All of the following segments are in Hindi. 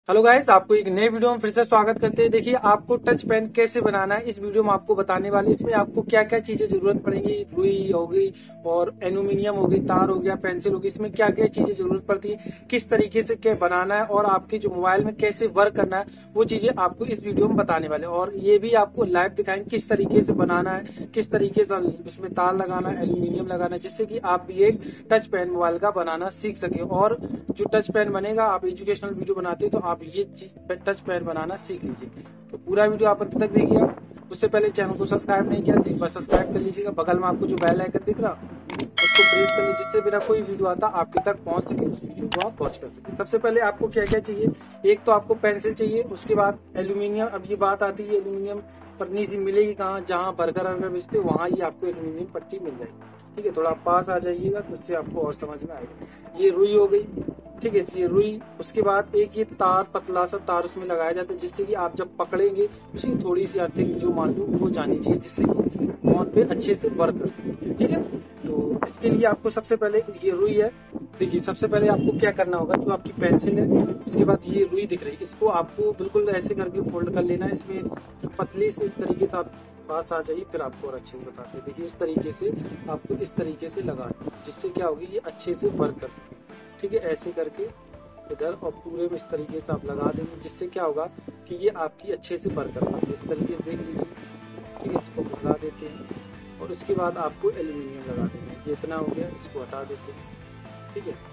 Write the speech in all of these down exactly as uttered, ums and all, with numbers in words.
हेलो गाइस, आपको एक नए वीडियो में फिर से स्वागत करते हैं। देखिए, आपको टच पेन कैसे बनाना है इस वीडियो में आपको बताने वाले। इसमें आपको क्या क्या चीजें जरूरत पड़ेंगी, रुई हो गई और एल्यूमिनियम हो गई, तार हो गया, पेंसिल होगी। इसमें क्या क्या चीजें जरूरत पड़ती है, किस तरीके से क्या बनाना है और आपके जो मोबाइल में कैसे वर्क करना है, वो चीजें आपको इस वीडियो में बताने वाले। और ये भी आपको लाइव दिखाएंगे किस तरीके से बनाना है, किस तरीके से उसमें तार लगाना है, एल्यूमिनियम लगाना है, जिससे कि आप भी एक टच पेन मोबाइल का बनाना सीख सके। और जो टच पेन बनेगा, आप एजुकेशनल वीडियो बनाते हैं तो आप ये चीज टच पेन बनाना सीख लीजिए। तो पूरा वीडियो आप अंत तक देखिए। उससे पहले चैनल को सब्सक्राइब नहीं किया तो एक बार सब्सक्राइब कर लीजिएगा। बगल में आपको जो बेल आइकन दिख रहा उसको प्रेस कर लीजिए, जिससे मेरा कोई वीडियो आता आपके तक पहुंच सके, उस वीडियो को आप वॉच कर सके। सबसे पहले आपको क्या क्या चाहिए, एक तो आपको पेंसिल चाहिए, उसके बाद एल्यूमिनियम। अब ये बात आती है एल्यूमिनियम पन्नी सी मिलेगी कहाँ, जहाँ बर्गर वर्गर बेचते वहां ये आपको एल्यूमिनियम पट्टी मिल जाएगी। ठीक है, थोड़ा पास आ जाइएगा तो उससे आपको और समझ में आएगा। ये रुई हो गई, ठीक है, ये रुई। उसके बाद एक ये तार, पतला सा तार उसमें लगाया जाता है, जिससे कि आप जब पकड़ेंगे उसकी थोड़ी सी अर्थिंग जो मान लो वो जानी चाहिए, जिससे कि फोन पे अच्छे से वर्क कर सके। ठीक है, तो इसके लिए आपको सबसे पहले ये रुई है। देखिए, सबसे पहले आपको क्या करना होगा, जो आपकी पेंसिल है, उसके बाद ये रुई दिख रही है, इसको आपको बिल्कुल ऐसे करके फोल्ड कर लेना है। इसमें पतली से इस तरीके से आप पास आ जाइए, फिर आपको और अच्छे से बताते हैं। देखिए, इस तरीके से आपको इस तरीके से लगाना, जिससे क्या होगी, ये अच्छे से वर्क कर सके। ठीक है, ऐसे करके इधर और पूरे में इस तरीके से आप लगा देंगे, जिससे क्या होगा कि ये आपकी अच्छे से वर्क कर पाएगी। इस तरीके से देख लीजिए। ठीक है, इसको लगा देते हैं और उसके बाद आपको एल्यूमिनियम लगा देंगे। ये इतना हो गया, इसको हटा देते हैं। ठीक है,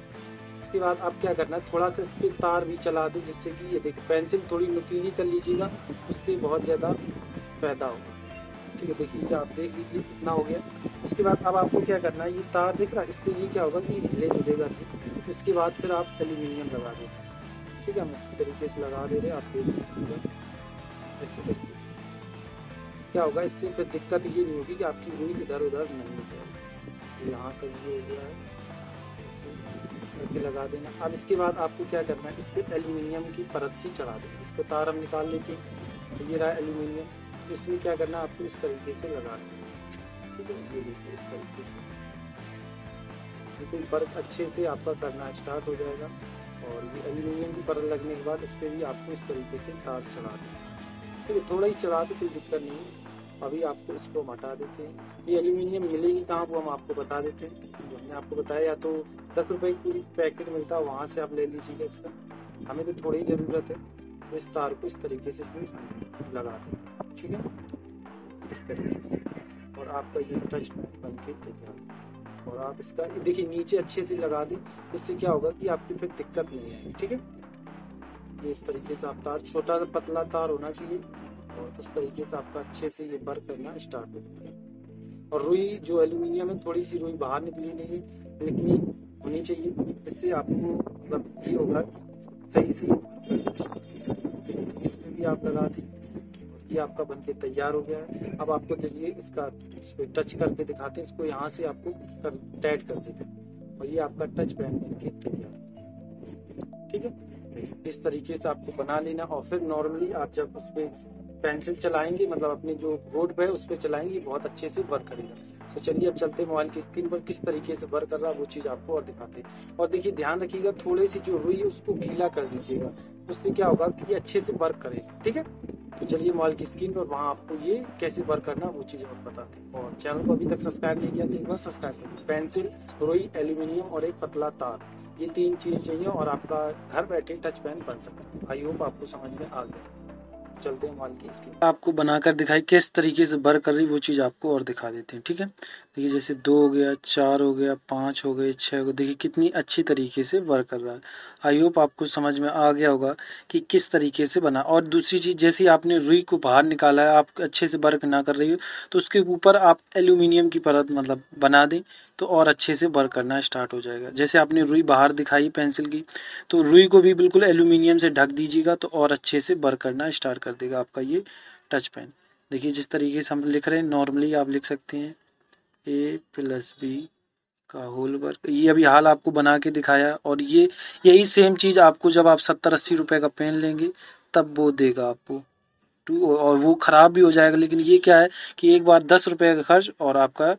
इसके बाद आप क्या करना है, थोड़ा सा इस पर तार भी चला दें, जिससे कि ये देखिए पेंसिल थोड़ी नुकीली कर लीजिएगा, उससे बहुत ज़्यादा फायदा होगा। ठीक है, देखिए आप देख लीजिए इतना हो गया। उसके बाद अब आपको क्या करना है, ये तार दिख रहा है, इससे ये क्या होगा कि हिले जुलेगा नहीं। तो इसके बाद फिर आप एल्यूमिनियम लगा देंगे। ठीक है, हम इस तरीके से लगा दे रहे हैं, आप देख लीजिएगा ऐसे करके। क्या होगा, इससे फिर दिक्कत ये नहीं होगी कि आपकी रुई इधर उधर नहीं हो जाएगी। यहाँ तक ये हो गया है, ऐसे करके लगा देना। अब इसके बाद आपको क्या करना है, इस पर एल्यूमिनियम की परत सी चढ़ा देंगे। इस पर तार हम निकाल लेते हैं, तो ये रहा एल्यूमिनियम। तो इसमें क्या करना है, आपको इस तरीके से लगाना है। ठीक है, ये देखिए इस तरीके से बिल्कुल वर्क अच्छे से आपका करना स्टार्ट हो जाएगा। और ये एल्यूमिनियम की परत लगने के बाद इस पर भी आपको इस तरीके से तार चढ़ा दें। ठीक है, थोड़ा ही चढ़ा दे, कोई दिक्कत नहीं है। अभी आपको इसको हटा देते हैं। ये एल्यूमिनियम मिलेगी कहाँ, वो हम आपको बता देते हैं। जो हमने आपको बताया, या तो दस रुपए की पूरी पैकेट मिलता है, वहाँ से आप ले लीजिएगा। इसका हमें तो थोड़ी ही ज़रूरत है। तो इस तार को इस तरीके से इसमें लगा दें। ठीक है, इस तरीके से, और आपका ये टच पेन बन के तैयार। और आप इसका देखिए नीचे अच्छे से लगा दें, इससे क्या होगा कि आपकी फिर दिक्कत नहीं आएगी। ठीक है, ये इस तरीके से आप तार, छोटा सा पतला तार होना चाहिए, और इस तरीके से आपका अच्छे से ये वर्क करना स्टार्ट हो जाएगा। और रुई जो एल्यूमिनियम है, थोड़ी सी रुई बाहर निकली नहीं है, निकली होनी चाहिए, इससे आपको मतलब ये होगा सही से इसमें भी आप लगा दें। ये आपका बनके तैयार हो गया है। अब आपको देखिए इसका इसको टच करके दिखाते हैं, इसको यहाँ से आपको कर, टाइट कर देते हैं, और ये आपका टच पेन बनके तैयार। ठीक है, इस तरीके से आपको बना लेना। और फिर नॉर्मली आप जब उस पर पेंसिल चलाएंगे, मतलब अपने जो बोर्ड पे है उस पर चलाएंगे, बहुत अच्छे से वर्क करेगा। तो चलिए अब चलते हैं मोबाइल की स्क्रीन पर, किस तरीके से वर्क कर रहा है वो चीज आपको और दिखाते हैं। और देखिए ध्यान रखिएगा, थोड़ी सी जो रुई है उसको गीला कर दीजिएगा, उससे क्या होगा कि ये अच्छे से वर्क करेगा। ठीक है, तो चलिए मोबाइल की स्क्रीन पर, वहाँ आपको ये कैसे वर्क करना वो चीज़ और बताते हैं। और चैनल को अभी तक सब्सक्राइब नहीं किया तो एक बार सब्सक्राइब करिए। पेंसिल, रुई, एल्यूमिनियम और एक पतला तार, ये तीन चीज़ें चाहिए और आपका घर बैठे टच पेन बन सकता है। आई होप आपको समझ में आ गया। चलते हैं मोबाइल की स्क्रीन, आपको बनाकर दिखाई किस तरीके से वर्क कर रही वो चीज़ आपको और दिखा देते हैं। ठीक है, देखिए जैसे दो हो गया, चार हो गया, पाँच हो गए, छः हो गए, देखिए कितनी अच्छी तरीके से वर्क कर रहा है। आई होप आपको समझ में आ गया होगा कि किस तरीके से बना। और दूसरी चीज़, जैसे आपने रुई को बाहर निकाला है, आप अच्छे से वर्क ना कर रही हो, तो उसके ऊपर आप एल्यूमिनियम की परत मतलब बना दें, तो और अच्छे से वर्क करना स्टार्ट हो जाएगा। जैसे आपने रुई बाहर दिखाई पेंसिल की, तो रुई को भी बिल्कुल एल्यूमिनियम से ढक दीजिएगा, तो और अच्छे से वर्क करना स्टार्ट कर देगा आपका ये टच पेन। देखिए जिस तरीके से हम लिख रहे हैं, नॉर्मली आप लिख सकते हैं ए प्लस बी का होल वर्क। ये अभी हाल आपको बना के दिखाया, और ये यही सेम चीज़ आपको जब आप सत्तर अस्सी रुपए का पेन लेंगे तब वो देगा आपको टू, और वो ख़राब भी हो जाएगा। लेकिन ये क्या है कि एक बार दस रुपये का खर्च और आपका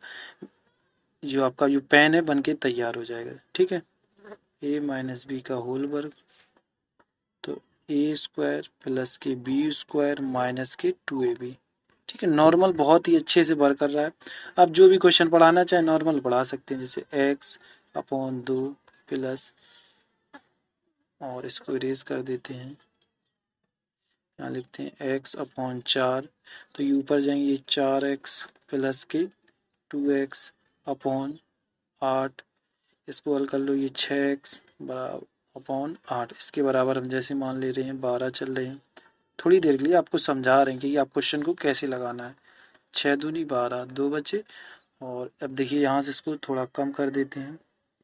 जो आपका जो पेन है बन के तैयार हो जाएगा। ठीक है, ए माइनस बी का होल वर्क। तो ए स्क्वायर प्लस के बी स्क्वायर माइनस के टू ए बी। ठीक है, नॉर्मल बहुत ही अच्छे से वर्क कर रहा है। अब जो भी क्वेश्चन पढ़ाना चाहे नॉर्मल पढ़ा सकते हैं, जैसे एक्स अपॉन दो प्लस, और इसको इरेज कर देते हैं, यहाँ लिखते हैं एक्स अपॉन चार, तो ये ऊपर जाएंगे, ये चार एक्स प्लस के टू एक्स अपॉन आठ, इसको हल कर लो, ये छः एक्स बराबर अपॉन आठ, इसके बराबर हम जैसे मान ले रहे हैं बारह चल रहे हैं। थोड़ी देर के लिए आपको समझा रहे हैं कि आप क्वेश्चन को कैसे लगाना है। छः दूनी बारह, दो बचे, और अब देखिए यहाँ से इसको थोड़ा कम कर देते हैं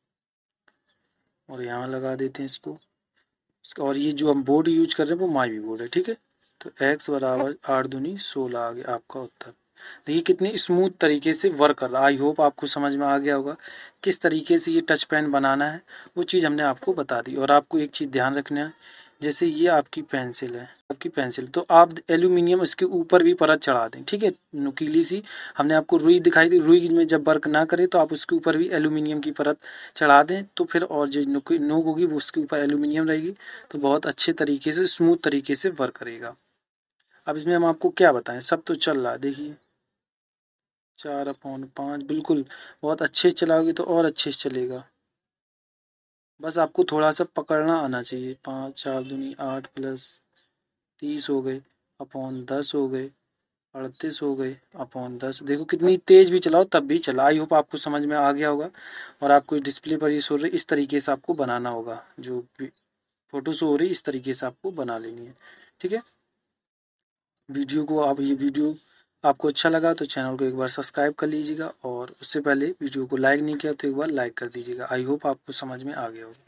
और यहाँ लगा देते हैं इसको। और ये जो हम बोर्ड यूज कर रहे हैं वो माई बोर्ड है। ठीक है, तो x बराबर आठ दूनी सोलह आ गया आपका उत्तर। देखिए कितनी स्मूथ तरीके से वर्क कर रहा है। आई होप आपको समझ में आ गया होगा किस तरीके से ये टच पेन बनाना है, वो चीज़ हमने आपको बता दी। और आपको एक चीज़ ध्यान रखना है, जैसे ये आपकी पेंसिल है, आपकी पेंसिल, तो आप एल्यूमिनियम इसके ऊपर भी परत चढ़ा दें। ठीक है, नुकीली सी हमने आपको रुई दिखाई दी, रुई में जब वर्क ना करे तो आप उसके ऊपर भी एल्यूमिनियम की परत चढ़ा दें, तो फिर और जो नोक होगी वो उसके ऊपर एल्यूमिनियम रहेगी, तो बहुत अच्छे तरीके से स्मूथ तरीके से वर्क करेगा। अब इसमें हम आपको क्या बताएं, सब तो चल रहा है। देखिए चार अपॉन पाँच, बिल्कुल बहुत अच्छे चलाओगे तो और अच्छे से चलेगा, बस आपको थोड़ा सा पकड़ना आना चाहिए। पाँच चार दूनी आठ प्लस तीस हो गए अपॉन दस हो गए, अड़तीस हो गए अपॉन दस। देखो कितनी तेज भी चलाओ तब भी चला। आई होप आपको समझ में आ गया होगा। और आपको डिस्प्ले पर ये शो रही, इस तरीके से आपको बनाना होगा, जो फोटो शो हो रही इस तरीके से आपको बना लेनी है। ठीक है, वीडियो को आप ये वीडियो आपको अच्छा लगा तो चैनल को एक बार सब्सक्राइब कर लीजिएगा, और उससे पहले वीडियो को लाइक नहीं किया तो एक बार लाइक कर दीजिएगा। आई होप आपको समझ में आ गया होगा।